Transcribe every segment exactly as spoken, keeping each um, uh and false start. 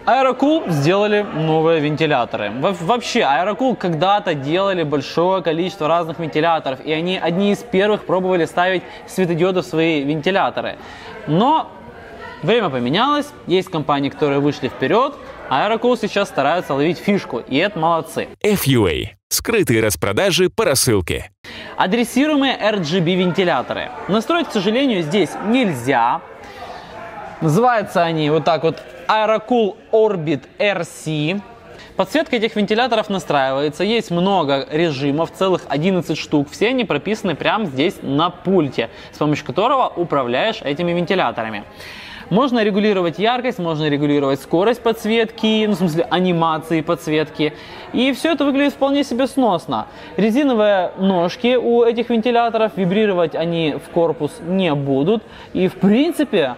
Aerocool сделали новые вентиляторы. Во вообще, Aerocool когда-то делали большое количество разных вентиляторов, и они одни из первых пробовали ставить светодиоды в свои вентиляторы. Но время поменялось, есть компании, которые вышли вперед, а Aerocool сейчас стараются ловить фишку, и это молодцы. эф ю эй. Скрытые распродажи по рассылке. Адресируемые эр джи би вентиляторы. Настроить, к сожалению, здесь нельзя. Называются они вот так вот Aerocool Orbit эр си. Подсветка этих вентиляторов настраивается. Есть много режимов, целых одиннадцать штук. Все они прописаны прямо здесь на пульте, с помощью которого управляешь этими вентиляторами. Можно регулировать яркость, можно регулировать скорость подсветки, ну, в смысле анимации подсветки. И все это выглядит вполне себе сносно. Резиновые ножки у этих вентиляторов, вибрировать они в корпус не будут. И в принципе,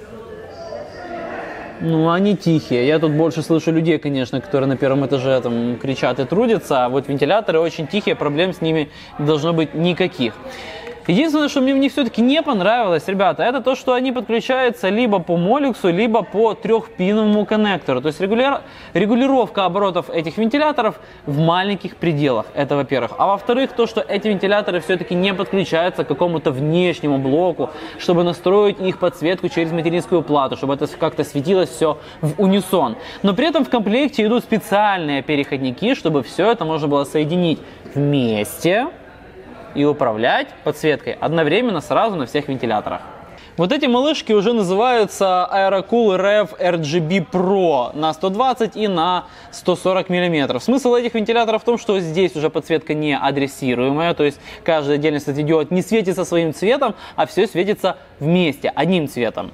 ну, они тихие. Я тут больше слышу людей, конечно, которые на первом этаже там кричат и трудятся. А вот вентиляторы очень тихие, проблем с ними не должно быть никаких. Единственное, что мне в них все-таки не понравилось, ребята, это то, что они подключаются либо по моликсу, либо по трехпиновому коннектору. То есть регуляр... регулировка оборотов этих вентиляторов в маленьких пределах. Это во-первых. А во-вторых, то, что эти вентиляторы все-таки не подключаются к какому-то внешнему блоку, чтобы настроить их подсветку через материнскую плату, чтобы это как-то светилось все в унисон. Но при этом в комплекте идут специальные переходники, чтобы все это можно было соединить вместе и управлять подсветкой одновременно сразу на всех вентиляторах. Вот эти малышки уже называются Aerocool реф эр джи би Pro на сто двадцать и на сто сорок миллиметров. Смысл этих вентиляторов в том, что здесь уже подсветка не адресируемая, то есть каждый отдельный светодиод не светится своим цветом, а все светится вместе, одним цветом.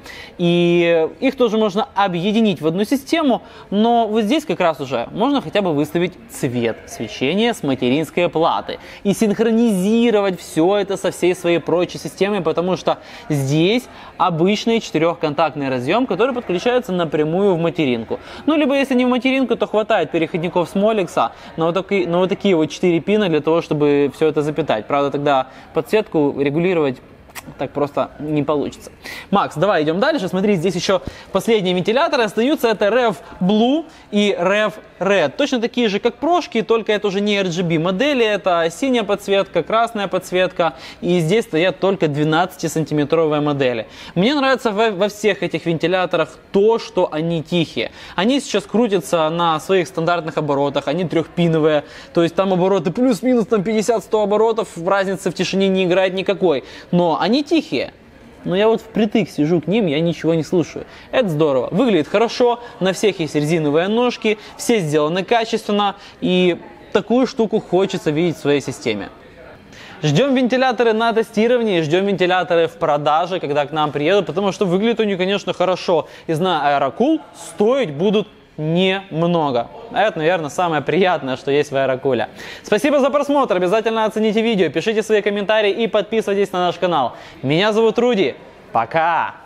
И их тоже можно объединить в одну систему, но вот здесь как раз уже можно хотя бы выставить цвет свечения с материнской платы и синхронизировать все это со всей своей прочей системой, потому что здесь обычный четырехконтактный разъем, который подключается напрямую в материнку. Ну, либо если не в материнку, то хватает переходников с моликса, но вот такие, но вот такие вот четыре пина для того, чтобы все это запитать. Правда, тогда подсветку регулировать так просто не получится. Макс, давай идем дальше. Смотри, здесь еще последние вентиляторы остаются. Это реф Blue и реф Red. Точно такие же, как прошки, только это уже не эр джи би модели. Это синяя подсветка, красная подсветка. И здесь стоят только двенадцатисантиметровые модели. Мне нравится во, во всех этих вентиляторах то, что они тихие. Они сейчас крутятся на своих стандартных оборотах. Они трехпиновые. То есть там обороты плюс-минус там пятьдесят-сто оборотов. Разницы в тишине не играет никакой. Но они тихие. Но я вот впритык сижу к ним, я ничего не слушаю. Это здорово. Выглядит хорошо. На всех есть резиновые ножки. Все сделаны качественно. И такую штуку хочется видеть в своей системе. Ждем вентиляторы на тестировании, ждем вентиляторы в продаже, когда к нам приедут. Потому что выглядят они, конечно, хорошо. И знаю, Aerocool стоить будут немного. Это, наверное, самое приятное, что есть в Aerocool. Спасибо за просмотр. Обязательно оцените видео, пишите свои комментарии и подписывайтесь на наш канал. Меня зовут Руди. Пока!